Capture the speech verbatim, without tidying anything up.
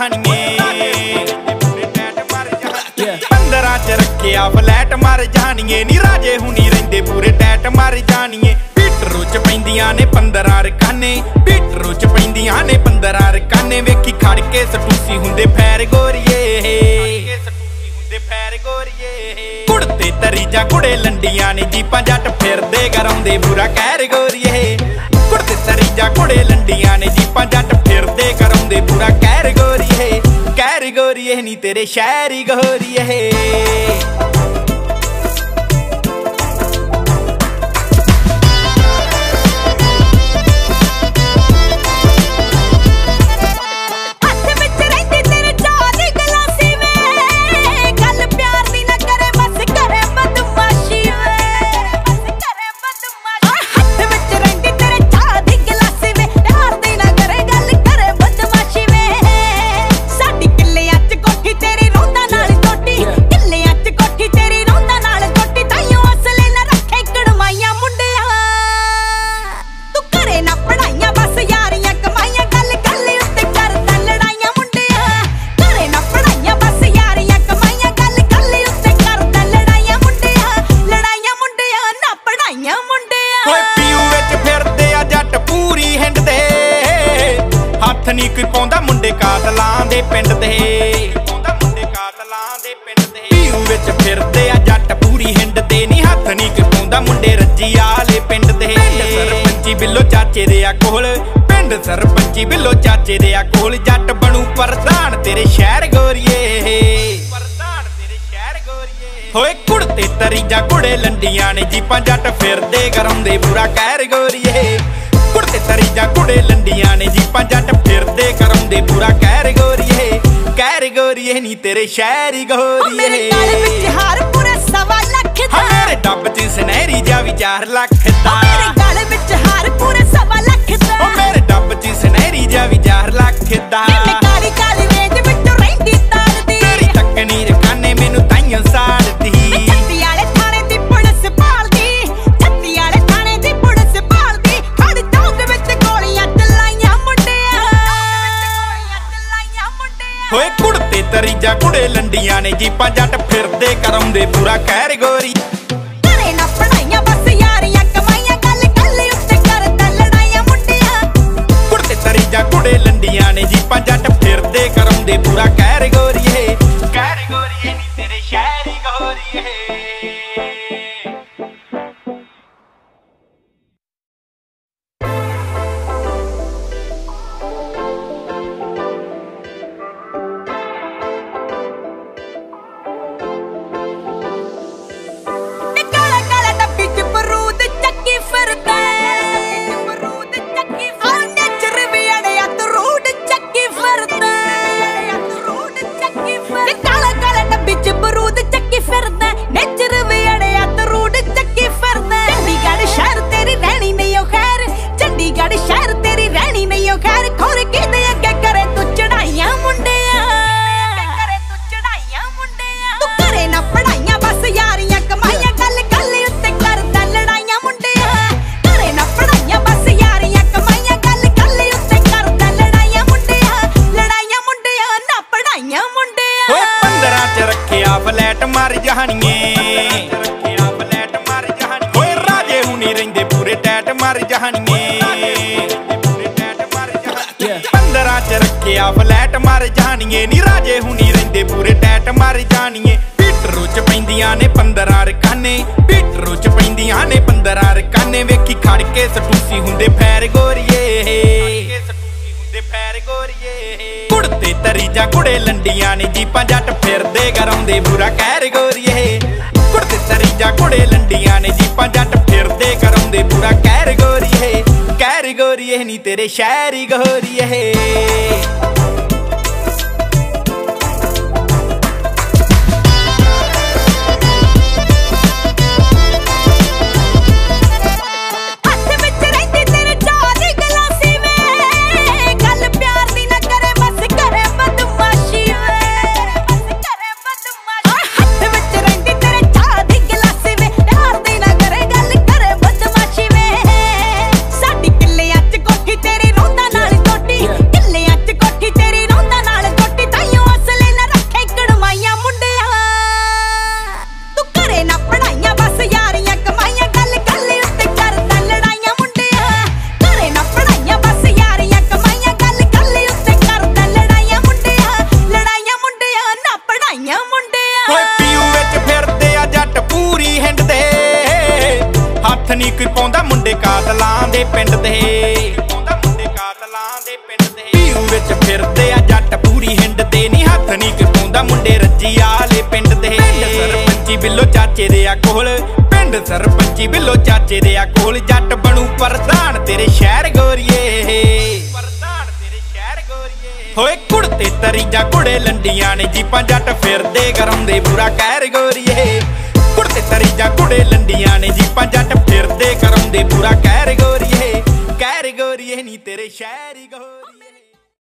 जानिए पंद्रह च रखिया फ्लैट मर जानिए नी राजे हुनी रहिंदे पूरे टैट मर जानिए पीटरू च पैंदियां ने पंद्रह रकाने पीटरू च पैंदियां ने पंद्रह रकाने वेखी खड़ के सटूसी हुंदे फैर गोरिए कुड़ते तरीजा कुड़े लंडियां ने जीपां जट फिरदे गराउंदे बुरा कहर गोरिए कुड़ते तरीजा कुड़े लंडियां ने जीपां जट फिरदे गराउंदे बुरा कहर गोरिए कहर गोरिए नी तेरे शहरी गोरिए नी कोई पाउंदा मुंडे कातलां दे पिंड दे पाउंदा मुंडे कातलां दे पिंड दे पीऊ विच फिरदे आ जट पूरी हिंड ते नी हत्थ नी कोई पाउंदा मुंडे रज्जी आले पिंड दे सरपंची बिल्लो चाचे दे आ कोल पिंड सरपंची बिल्लो चाचे दे आ कोल जट बनू प्रधान तेरे शहर गोरिए प्रधान तेरे शहर गोरिए होए कुड़ते तरीजा कुड़े लंडियां ने जीपां जट फिरदे गराउंदे बुरा कहर गोरिए कुड़ते तरीजा कुड़े लंडियां ने जीपां जट फिरदे कराउंदे बुरा कहर गोरिए कहर गोरिए नी तेरे शहरी गोरिए मेरे गल विच हार पूरे सवा लख दा मेरे डब च सुनहरी जा भी चार लख दा मेरे गल विच हार पूरे सवा लख दा ओ मेरे डब च सुनहरी जा भी चार लख दा मैं काली काली रेंज विच रहिंदी तारदी तेरी तकनी रकाने मैनू ताइयां साड़दी छत्ती वाले थाने दी पुलिस भालदी छत्ती वाले थाने दी पुलिस भालदी खड़ चौक विच गोलियां चलाईयां मुंडिया गोलियां चलाईयां मुंडिया होए कुड़ते तरीजा कुड़े लंडियां ने जीपां जट फिरदे कराउंदे बुरा कहर गोरी करे ना पढ़ाइयां बस यारियां कमाइयां गल गल उत्ते करदा लड़ाइयां मुंडिया कुड़ते तरीजा कुड़े लंडियां ने जीपां जट फिरदे कराउंदे बुरा कहर गोरिए कहर गोरिए नी तेरे शहरी गोरिए फ्लैट मर जानिए होए राजे हुनी रहिंदे पूरे टैट मर जानिए पंद्रह च रखिया फ्लैट मर जानिए नी राजे हुनी रहिंदे पूरे टैट मर जानिए पीटरू च पैंदियां ने पंद्रह रकाने पीटरू च पैंदियां ने पंद्रह रकाने वेखी खड़ के सटूसी हुंदे फैर गोरिए कुड़ते तरीजा कुड़े लंडियां ने जीपां जट फिरदे गराउंदे बुरा कहर गोरिए कुड़ते तरीजा कुड़े लंडियां ने जीपां जट फिरदे गराउंदे बुरा कहर गोरिए कहर गोरिए नी तेरे शहरी गोरिए तेरी ਬਿੱਲੋ ਚਾਚੇ ਦੇ ਆ ਕੋਲ, ਪਿੰਡ ਸਰਪੰਚੀ ਬਿੱਲੋ ਚਾਚੇ ਦੇ ਆ ਕੋਲ। ਜੱਟ ਬਣੂ ਪ੍ਰਧਾਨ ਤੇਰੇ ਸ਼ਹਿਰ ਗੋਰੀਏ, ਪ੍ਰਧਾਨ ਤੇਰੇ ਸ਼ਹਿਰ ਗੋਰੀਏ। ਹੋਏ ਕੁੜਤੇ ਤਰੀਜਾਂ ਕੁੜੇ ਲੰਡੀਆਂ ਨੇ ਜੀਪਾਂ, ਜੱਟ ਫਿਰਦੇ ਕਰਾਉਂਦੇ ਪੂਰਾ ਕਹਿਰ ਗੋਰੀਏ। ਕੁੜਤੇ ਤਰੀਜਾਂ ਕੁੜੇ ਲੰਡੀਆਂ ਨੇ ਜੀਪਾਂ, ਜੱਟ ਫਿਰਦੇ ਕਰਾਉਂਦੇ ਪੂਰਾ ਕਹਿਰ ਗੋਰੀਏ। ਕਹਿਰ ਗੋਰੀਏ ਨੀ ਤੇਰੇ ਸ਼ਹਿਰ ਗੋਰੀਏ।